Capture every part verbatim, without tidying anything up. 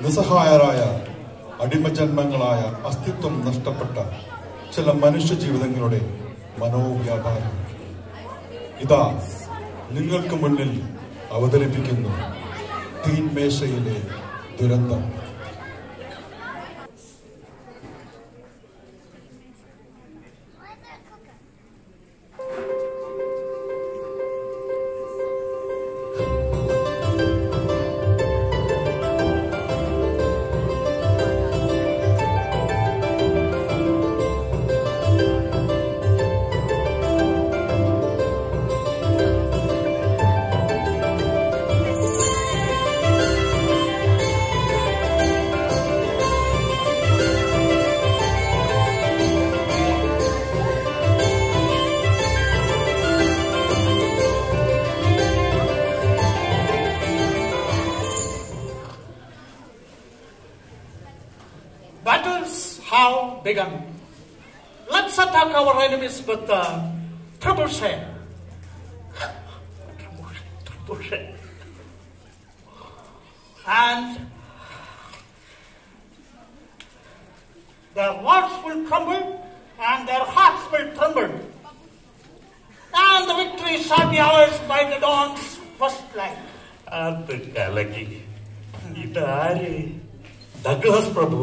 നിസ്സഹായരായ അടിമജന്മങ്ങളായ അസ്തിത്വം നഷ്ടപ്പെട്ട ചില മനുഷ്യ ജീവിതങ്ങളുടെ മനോവ്യാപാരം ഇതാ നിങ്ങൾക്ക് മുന്നിൽ അവതരിപ്പിക്കുന്നു തീൻമേശയിലെ ദുരന്തം. Battles have begun. Let's attack our enemies with uh, trebuchet. Trebuchet. And their walls will crumble and their hearts will tremble. And the victory shall be ours by the dawn's first light. അത് കലക്കി. ഇതാര്? Douglas പ്രഭു.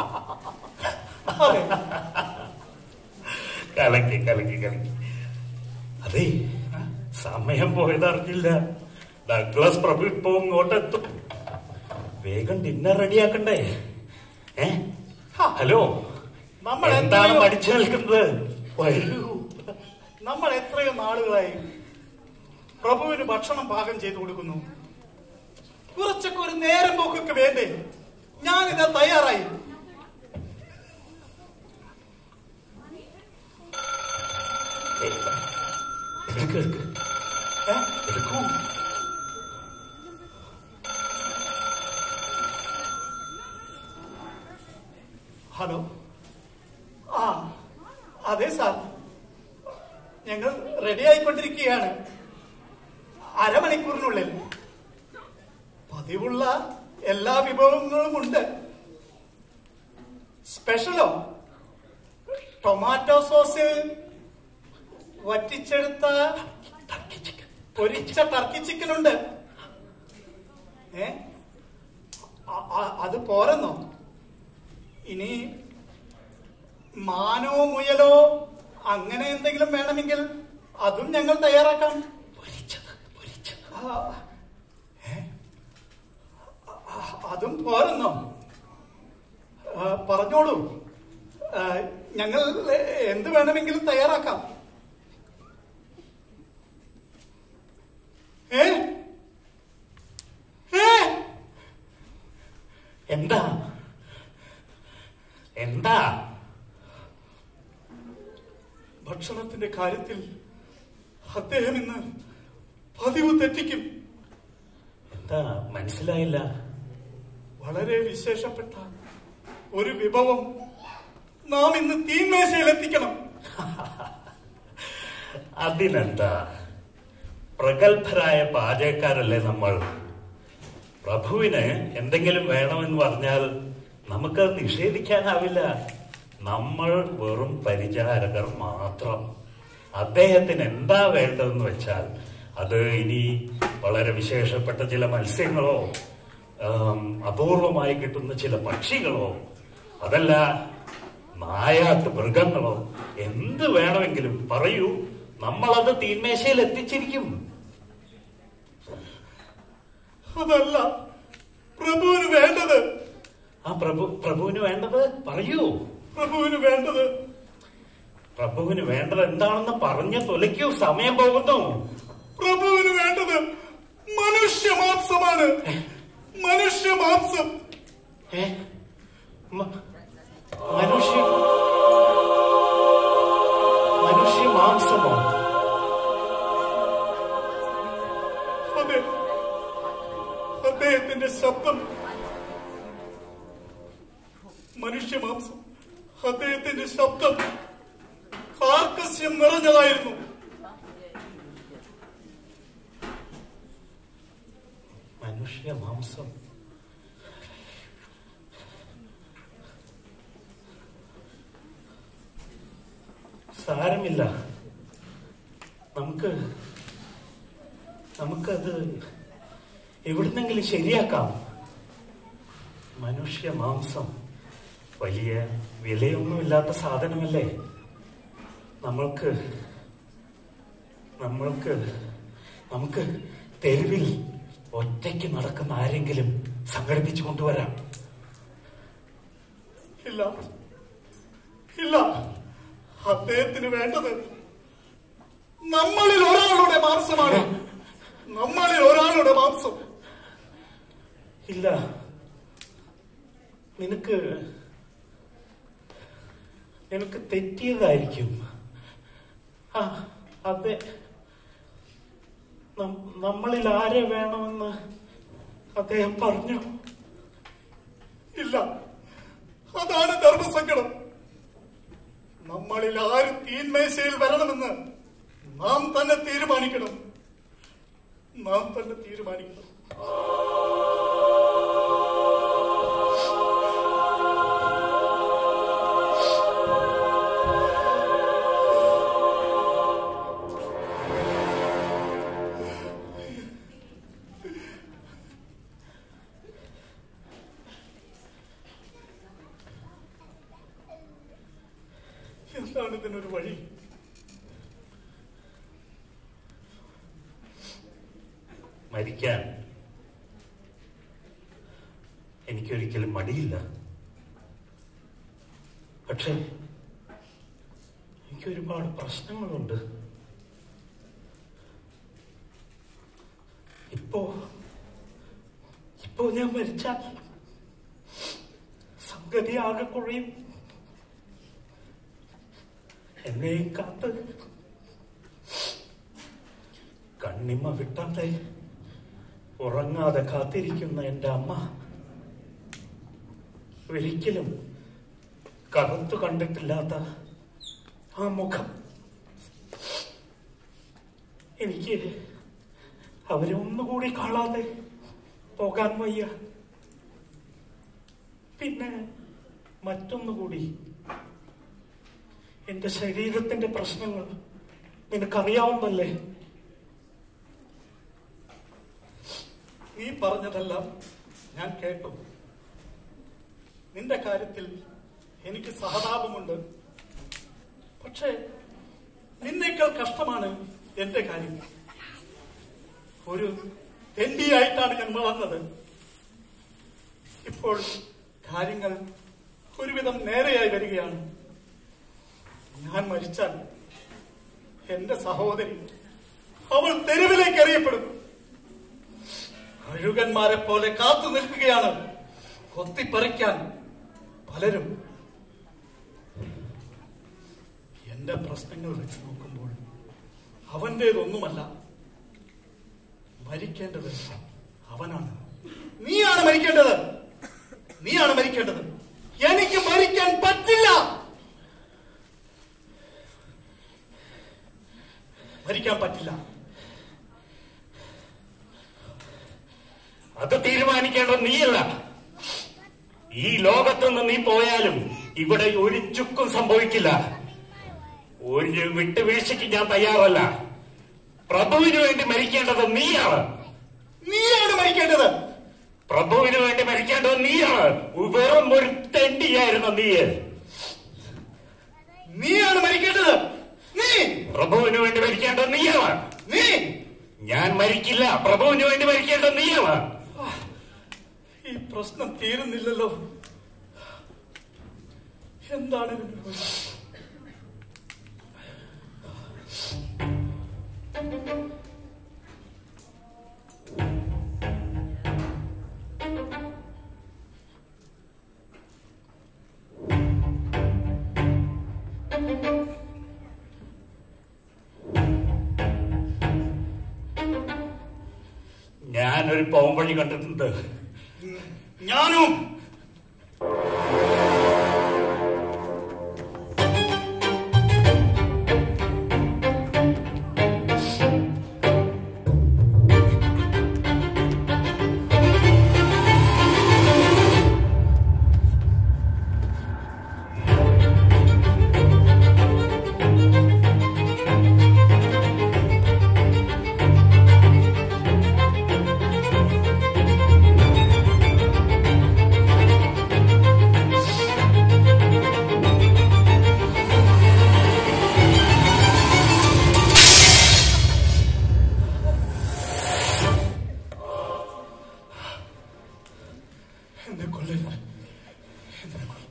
കലക്കി കലക്കി കലക്കി. അതെ, സമയം പോയതറിഞ്ഞില്ല. Douglas പ്രഭു ഇപ്പൊ ഇങ്ങോട്ടെത്തും. വേഗം ഡിന്നർ റെഡിയാക്കണ്ടേ? ഏ ഹലോ, നമ്മൾ എന്താണ് മടിച്ചു നിൽക്കുന്നത്? വരൂ. നമ്മൾ എത്രയോ നാളുകളായി പ്രഭുവിന് ഭക്ഷണം പാകം ചെയ്തു കൊടുക്കുന്നു. കുറച്ചൊക്കെ ഒരു നേരം പോക്കൊക്കെ വേണ്ടേ? ഞാനിതാ തയ്യാറായി. എടുക്കൂ. ഹലോ, ആ അതെ സാർ, ഞങ്ങൾ റെഡി ആയിക്കൊണ്ടിരിക്കുകയാണ്. അരമണിക്കൂറിനുള്ളിൽ പതിവുള്ള എല്ലാ വിഭവങ്ങളും ഉണ്ട്. സ്പെഷ്യലോ ടൊമാറ്റോ സോസ്, വറ്റിച്ചെടുത്ത പൊരിച്ച ടർക്കി ചിക്കൻ ഉണ്ട്. ഏ അത് പോരെന്നോ? ഇനി മാനോ മുയലോ അങ്ങനെ എന്തെങ്കിലും വേണമെങ്കിൽ അതും ഞങ്ങൾ തയ്യാറാക്കാം. അതും പോരെന്നോ? പറഞ്ഞോളൂ, ഞങ്ങൾ എന്ത് വേണമെങ്കിലും തയ്യാറാക്കാം. ഏ എന്താ എന്താ ഭക്ഷണത്തിന്റെ കാര്യത്തിൽ അദ്ദേഹം ഇന്ന് പതിവ് തെറ്റിക്കും. എന്താ മനസ്സിലായില്ല? വളരെ വിശേഷപ്പെട്ട ഒരു വിഭവം നാം ഇന്ന് തീൻമേശയിൽ എത്തിക്കണം. അതിനെന്താ, പ്രഗത്ഭരായ പാചകക്കാരല്ലേ നമ്മൾ. പ്രഭുവിന് എന്തെങ്കിലും വേണമെന്ന് പറഞ്ഞാൽ നമുക്കത് നിഷേധിക്കാനാവില്ല. നമ്മൾ വെറും പരിചാരകർ മാത്രം. അദ്ദേഹത്തിന് എന്താ വേണ്ടതെന്ന് വെച്ചാൽ അത് ഇനി വളരെ വിശേഷപ്പെട്ട ചില മത്സ്യങ്ങളോ അപൂർവമായി കിട്ടുന്ന ചില പക്ഷികളോ അതല്ല നായാട്ട് മൃഗങ്ങളോ എന്ത് വേണമെങ്കിലും പറയൂ, നമ്മളത് തീന്മേശയിൽ എത്തിച്ചിരിക്കും. അതല്ല പ്രഭുവിന് വേണ്ടത്. ആ പ്രഭു പ്രഭുവിന് വേണ്ടത് പറയൂ. പ്രഭുവിന് വേണ്ടത് പ്രഭുവിന് വേണ്ടത് എന്താണെന്ന് പറഞ്ഞു തൊലയ്ക്കൂ, സമയം പോകുന്നു. പ്രഭുവിന് വേണ്ടത് മനുഷ്യമാംസമാണ്. മനുഷ്യമാംസം. ഏ മനുഷ്യ മനുഷ്യമാംസമോ? അതെ, അദ്ദേഹത്തിന്റെ ശബ്ദം മനുഷ്യമാംസം. അദ്ദേഹത്തിന്റെ ശബ്ദം കാർക്കശ്യം നിറഞ്ഞതായിരുന്നു. മനുഷ്യമാംസം. സാരമില്ല, നമുക്ക് നമുക്കത് എവിടുന്നെങ്കിലും ശരിയാക്കാം. മനുഷ്യ മാംസം വലിയ വിലയൊന്നുമില്ലാത്ത സാധനമല്ലേ. നമ്മൾക്ക് നമ്മൾക്ക് നമുക്ക് തെരുവിൽ ഒറ്റയ്ക്ക് നടക്കുന്ന ആരെങ്കിലും സംഘടിപ്പിച്ചു കൊണ്ടുവരാം. ഇല്ല ഇല്ല, അദ്ദേഹത്തിന് വേണ്ടത് നമ്മളിൽ ഒരാളുടെ മാംസമാണ്. നമ്മളിൽ ഒരാളുടെ മാംസം. ഇല്ല, നിനക്ക് നിനക്ക് തെറ്റിയതായിരിക്കും. ആ അതെ, നമ്മളിൽ ആരെ വേണമെന്ന് അദ്ദേഹം പറഞ്ഞു. ഇല്ല, അതാണ് ധർമ്മസങ്കടം. നമ്മളിൽ ആര് തീന്മേശയിൽ വരണമെന്ന് നാം തന്നെ തീരുമാനിക്കണം. നാം തന്നെ തീരുമാനിക്കണം. എന്താണ് ഇതിനൊരു വഴി? മരിക്കാൻ എനിക്കൊരിക്കലും മടിയില്ല. പക്ഷെ എനിക്ക് ഒരുപാട് പ്രശ്നങ്ങളുണ്ട്. ഇപ്പോ ഇപ്പോ ഞാൻ മരിച്ചാൽ സംഗതി ആകെ കുഴയും. എന്നെയും കാത്ത് കണ്ണിമ വിട്ടാതെ ഉറങ്ങാതെ കാത്തിരിക്കുന്ന എന്റെ അമ്മ ഒരിക്കലും കറുത്തു കണ്ടിട്ടില്ലാത്ത ആ മുഖം, എനിക്ക് അവരെ ഒന്നുകൂടി കാണാതെ പോകാൻ വയ്യ. പിന്നെ മറ്റൊന്നുകൂടി, എന്റെ ശരീരത്തിന്റെ പ്രശ്നങ്ങൾ നിനക്കറിയാവുന്നല്ലേ. നീ പറഞ്ഞതെല്ലാം ഞാൻ കേട്ടു. നിന്റെ കാര്യത്തിൽ എനിക്ക് സഹതാപമുണ്ട്. പക്ഷേ നിന്നേക്കാൾ കഷ്ടമാണ് എന്റെ കാര്യം. ഒരു തെണ്ടിയായിട്ടാണ് ഞാൻ വളർന്നത്. ഇപ്പോൾ കാര്യങ്ങൾ ഒരുവിധം നേരെയായി വരികയാണ്. ഞാൻ മരിച്ചാൽ എന്റെ സഹോദരി, അവൾ തെരുവിലേക്ക് എറിയപ്പെടും. കഴുകന്മാരെ പോലെ കാത്തു നിൽക്കുകയാണ് കൊത്തിപ്പറിക്കാൻ പലരും. എന്റെ പ്രശ്നങ്ങൾ വെച്ച് നോക്കുമ്പോൾ അവന്റേതൊന്നുമല്ല. മരിക്കേണ്ടത് അവനാണ്. നീയാണ് മരിക്കേണ്ടത്. നീയാണ് മരിക്കേണ്ടത്. എനിക്ക് മരിക്കാൻ പറ്റില്ല. മരിക്കാൻ പറ്റില്ല. അത് തീരുമാനിക്കേണ്ടത് നീയല്ല. ഈ ലോകത്തുനിന്ന് നീ പോയാലും ഇവിടെ ഒരു ചുക്കും സംഭവിക്കില്ല. ഒരു വിട്ടുവീഴ്ചയ്ക്ക് ഞാൻ തയ്യാറല്ല. പ്രഭുവിന് വേണ്ടി മരിക്കേണ്ടത് നീയാണ്. നീയാണ് മരിക്കേണ്ടത്. പ്രഭുവിന് വേണ്ടി മരിക്കേണ്ടത് നീയാണ്. വെറും ഒരു തെണ്ടിയായിരുന്നു നീ. നീയാണ് മരിക്കേണ്ടത്. നീ പ്രഭുവിന് വേണ്ടി മരിക്കേണ്ടത് നീയാണ്. നീ ഞാൻ മരിക്കില്ല. പ്രഭുവിന് വേണ്ടി മരിക്കേണ്ടത് നീയാണ്. ഈ പ്രശ്നം തീരുന്നില്ലല്ലോ. എന്താണ് ഇതിന്റെ വഴി? ഞാനൊരു പോംവഴി കണ്ടിട്ടുണ്ട്. ഞാനും കൊല്ലരുത്, എന്നെ കൊല്ല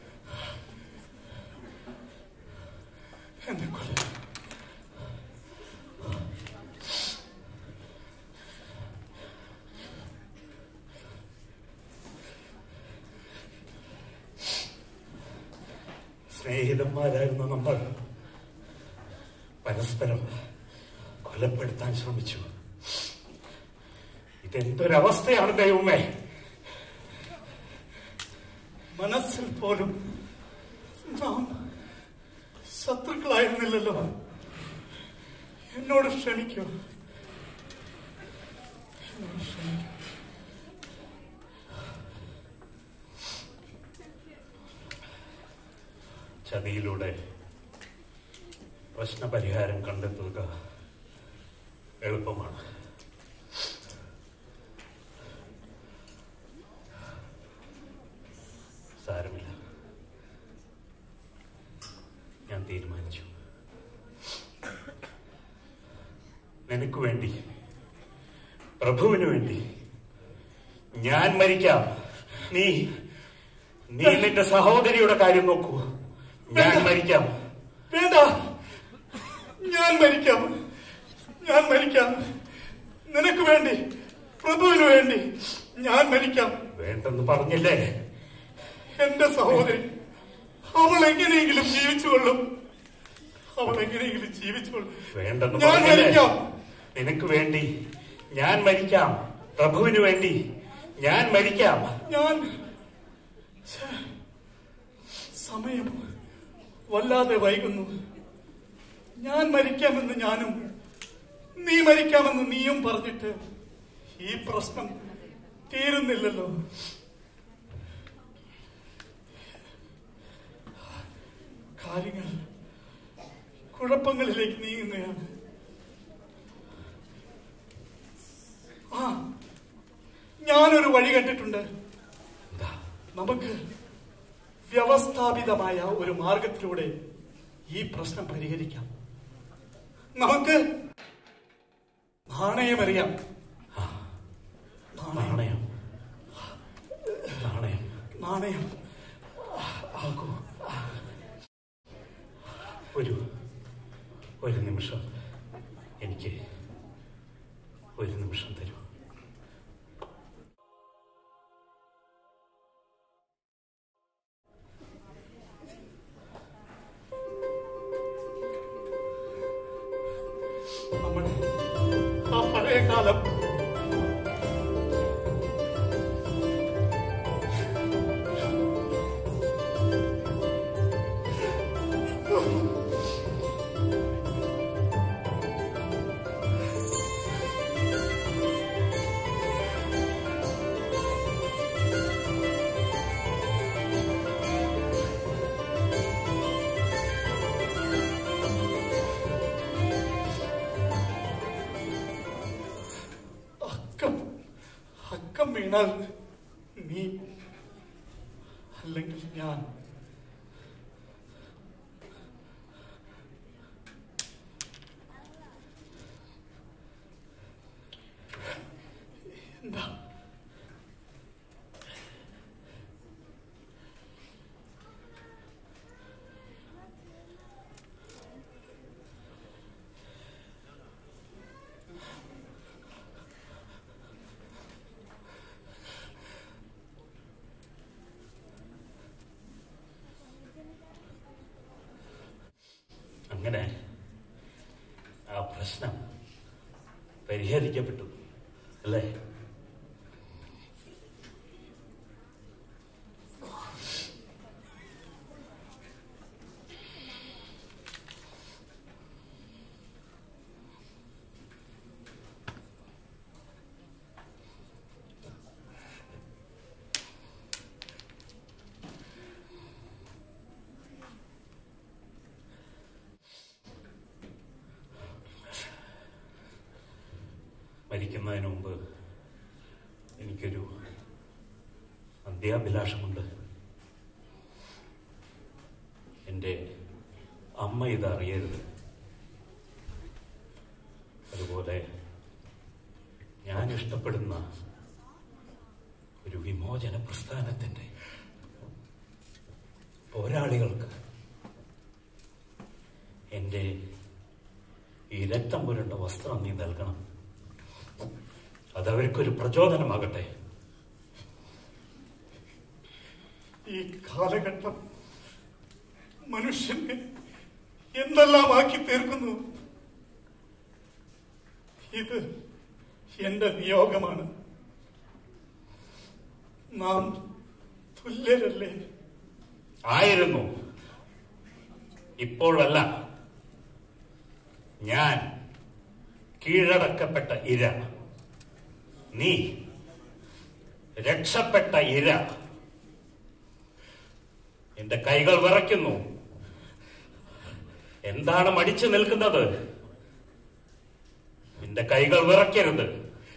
എന്നെ കൊല്ലരുത്. സ്നേഹിതന്മാരായിരുന്ന നമ്മൾ പരസ്പരം കൊലപ്പെടുത്താൻ ശ്രമിച്ചു. ഇതെന്തൊരവസ്ഥയാണ് ദൈവമേ! മനസ്സിൽ പോലും നാം ശത്രുക്കളായിരുന്നില്ലല്ലോ. എന്നോട് ക്ഷമിക്കൂ, എന്നോട് ക്ഷമിക്കൂ. ചതിയിലൂടെ പ്രശ്നപരിഹാരം കണ്ടെത്തുക എളുപ്പമാണ്. സാരമില്ല, ഞാൻ തീരുമാനിച്ചു. നിനക്ക് വേണ്ടി, പ്രഭുവിന് വേണ്ടി ഞാൻ മരിക്കാം. നീ നീ നിന്റെ സഹോദരിയുടെ കാര്യം നോക്കൂ. ഞാൻ മരിക്കാം. വേണ്ട, ഞാൻ മരിക്കാം, ഞാൻ മരിക്കാം. നിനക്ക് വേണ്ടി, പ്രഭുവിന് വേണ്ടി ഞാൻ മരിക്കാം. വേണ്ടെന്ന് പറഞ്ഞില്ലേ? എന്റെ സഹോദരി, അവൾ എങ്ങനെയെങ്കിലും ജീവിച്ചുകൊള്ളും, അവൾ എങ്ങനെയെങ്കിലും ജീവിച്ചുകൊള്ളും. വേണ്ടെന്ന് ഞാൻ മരിക്കാം. നിനക്ക് വേണ്ടി ഞാൻ മരിക്കാം. പ്രഭുവിന് വേണ്ടി ഞാൻ മരിക്കാം. ഞാൻ സമയം വല്ലാതെ വൈകുന്നു. ഞാൻ മരിക്കാമെന്ന് ഞാനും നീ മരിക്കാമെന്ന് നീയും പറഞ്ഞിട്ട് ഈ പ്രശ്നം തീരുന്നില്ലല്ലോ. കാര്യങ്ങൾ കുഴപ്പങ്ങളിലേക്ക് നീങ്ങുകയാണ്. ആ, ഞാനൊരു വഴി കണ്ടിട്ടുണ്ട്. നമുക്ക് വ്യവസ്ഥാപിതമായ ഒരു മാർഗത്തിലൂടെ ഈ പ്രശ്നം പരിഹരിക്കാം. നമുക്ക് നാണയമറിയാം. നാണയം നാണയം നാണയം ആകൂ. ഒരു ഒരു നിമിഷം, എനിക്ക് ഒരു നിമിഷം തരൂ. നമ്മൾ ആ പഴയ കാലം അക്കം വീണാൽ നീ, അല്ലെങ്കിൽ ഞാൻ. എന്താ അങ്ങനെ ആ പ്രശ്നം പരിഹരിക്കപ്പെട്ടു അല്ലേ? മരിക്കുന്നതിന് മുമ്പ് എനിക്കൊരു അന്ത്യാഭിലാഷമുണ്ട്. എൻ്റെ അമ്മ ഇതറിയരുത്. അതുപോലെ ഞാൻ ഇഷ്ടപ്പെടുന്ന ഒരു വിമോചന പ്രസ്ഥാനത്തിന്റെ പോരാളികൾക്ക് എന്റെ ഈ രക്തം പുരണ്ട വസ്ത്രം നീ നൽകണം. അതവർക്കൊരു പ്രചോദനമാകട്ടെ. ഈ കാലഘട്ടം മനുഷ്യനെ എന്തെല്ലാം ആക്കി തീർക്കുന്നു. ഇത് എന്റെ നിയോഗമാണ്. നാം തുല്യരല്ലേ? ആയിരുന്നു. ഇപ്പോഴല്ല. ഞാൻ കീഴടക്കപ്പെട്ട ഇര, നീ രക്ഷപ്പെട്ട ഇര. എന്റെ കൈകൾ വിറയ്ക്കുന്നു. എന്താണ് മടിച്ചു നിൽക്കുന്നത്? എന്റെ കൈകൾ വിറയ്ക്കരുത്.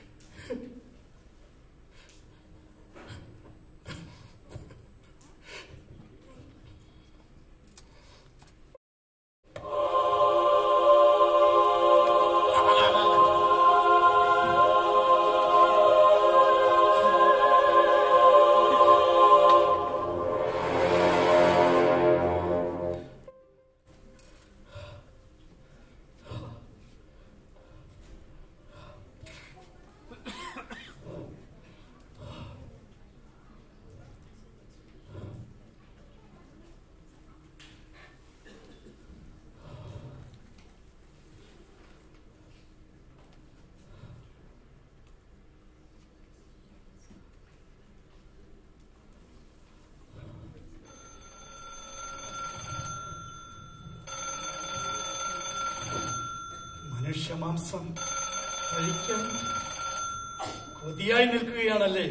മനുഷ്യമാംസം കഴിക്കാൻ കൊതിയായി നിൽക്കുകയാണല്ലേ?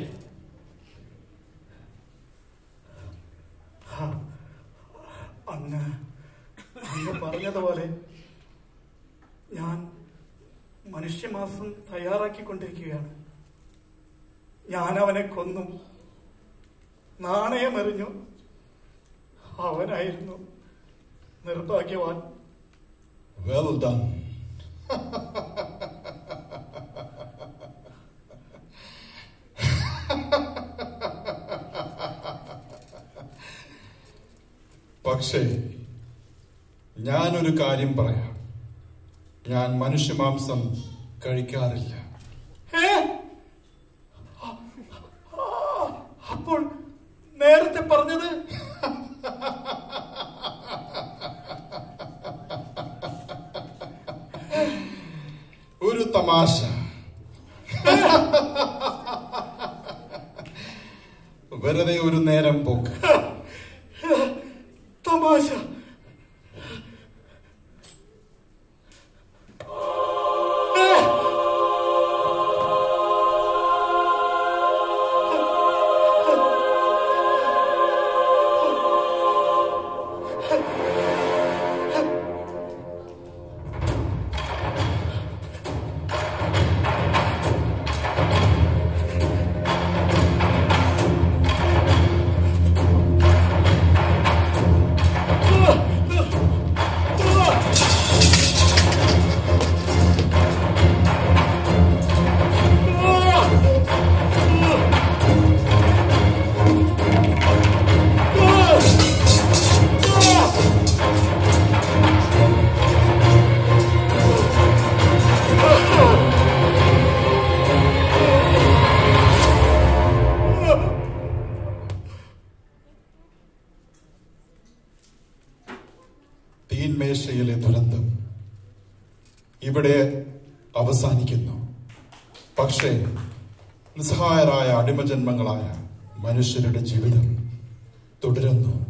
അങ്ങ് അങ്ങ് പറഞ്ഞതുപോലെ ഞാൻ മനുഷ്യമാംസം തയ്യാറാക്കിക്കൊണ്ടിരിക്കുകയാണ്. ഞാൻ അവനെ കൊന്നു, നാണയമെറിഞ്ഞു. അവനായിരുന്നു നിർഭാഗ്യവാൻ. Well done. പക്ഷേ ഞാനൊരു കാര്യം പറയാം. ഞാൻ മനുഷ്യമാംസം കഴിക്കാറില്ല. അപ്പോൾ നേരത്തെ പറഞ്ഞത്? ഒരു തമാശ. വെറുതെ ഒരു നേരം പോക്ക്. തമാശ. തീന്മേശയിലെ ദുരന്തം ഇവിടെ അവസാനിക്കുന്നു. പക്ഷേ നിസ്സഹായരായ അടിമജന്മങ്ങളായ മനുഷ്യരുടെ ജീവിതം തുടരുന്നു.